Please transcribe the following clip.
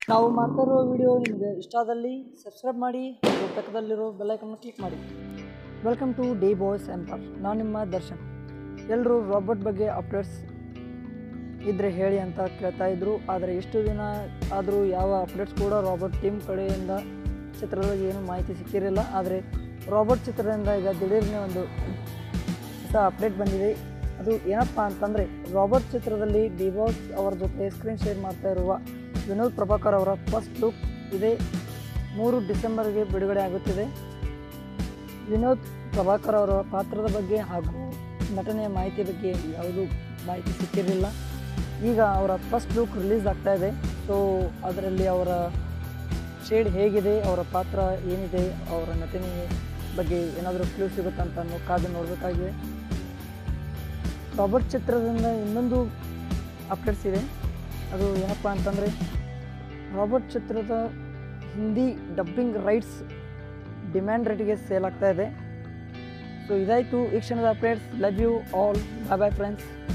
ನಾವು ಮಾಡ್ತಾ ಇರೋ ವಿಡಿಯೋ ನಿಮಗೆ ಇಷ್ಟ ಆದಲ್ಲಿ ಸಬ್ಸ್ಕ್ರೈಬ್ ಮಾಡಿ ಹಾಗೂ ಪಕ್ಕದಲ್ಲಿರೋ ಬೆಲ್ ಐಕನ್ ಕ್ಲಿಕ್ ಮಾಡಿ. ವೆಲ್ಕಮ್ ಟು ಡಿ ಬಾಯ್ಸ್ ಎಂಪರ್. ನಾನು ನಿಮ್ಮ ದರ್ಶನ್. ಎಲ್ಲರೂ ರಾಬರ್ಟ್ ಬಗ್ಗೆ ಅಪ್ಡೇಟ್ಸ್ ಇದ್ದರೆ ಹೇಳಿ ಅಂತ ಕೇಳ್ತಾ ಇದ್ರು. ಆದರೆ ಇಷ್ಟು ದಿನ ಆದರೂ ಯಾವ ಅಪ್ಡೇಟ್ಸ್ ಕೂಡ ರಾಬರ್ಟ್ ಟೀಮ್ ಕಡೆಯಿಂದ ಚಿತ್ರದ ಏನು ಮಾಹಿತಿ ಸಿಕ್ಕಿರಲಿಲ್ಲ. ಆದರೆ ರಾಬರ್ಟ್ ಚಿತ್ರದಿಂದ ಈಗ ದಿಢೀರ್ನೇ ಒಂದು ಹೊಸ ಅಪ್ಡೇಟ್ ಬಂದಿದೆ. ಅದು ಏನಪ್ಪ ಅಂತಂದರೆ, ರಾಬರ್ಟ್ ಚಿತ್ರದಲ್ಲಿ ಡಿ ಬಾಸ್ ಅವರ ಜೊತೆ ಸ್ಕ್ರೀನ್ ಶೇರ್ ಮಾಡ್ತಾ ಇರುವ ವಿನೋದ್ ಪ್ರಭಾಕರ್ ಅವರ ಫಸ್ಟ್ ಲುಕ್ ಇದೇ 3 ಡಿಸೆಂಬರ್ಗೆ ಬಿಡುಗಡೆ ಆಗುತ್ತಿದೆ. ವಿನೋದ್ ಪ್ರಭಾಕರ್ ಅವರ ಪಾತ್ರದ ಬಗ್ಗೆ ಹಾಗೂ ನಟನೆಯ ಮಾಹಿತಿ ಬಗ್ಗೆ ಯಾವುದೂ ಮಾಹಿತಿ ಸಿಕ್ಕಿರಲಿಲ್ಲ. ಈಗ ಅವರ ಫಸ್ಟ್ ಲುಕ್ ರಿಲೀಸ್ ಆಗ್ತಾ ಇದೆ. ಸೊ ಅದರಲ್ಲಿ ಅವರ ಶೇಡ್ ಹೇಗಿದೆ, ಅವರ ಪಾತ್ರ ಏನಿದೆ, ಅವರ ನಟನೆ ಬಗ್ಗೆ ಏನಾದರೂ ಕ್ಲೂ ಸಿಗುತ್ತಂತ ಕಾದು ನೋಡಬೇಕಾಗಿದೆ. ರಾಬರ್ಟ್ ಚಿತ್ರದಿಂದ ಇನ್ನೊಂದು ಅಪ್ಡೇಟ್ಸ್ ಇದೆ. ಅದು ಏನಪ್ಪ ಅಂತಂದರೆ, ರಾಬರ್ಟ್ ಚಿತ್ರದ ಹಿಂದಿ ಡಬ್ಬಿಂಗ್ ರೈಟ್ಸ್ ಡಿಮ್ಯಾಂಡ್ ರೇಟಿಗೆ ಸೇಲ್ ಆಗ್ತಾ ಇದೆ. ಸೊ ಇದಾಯಿತು ಈ ಕ್ಷಣದ updates. Love you all. Bye bye friends.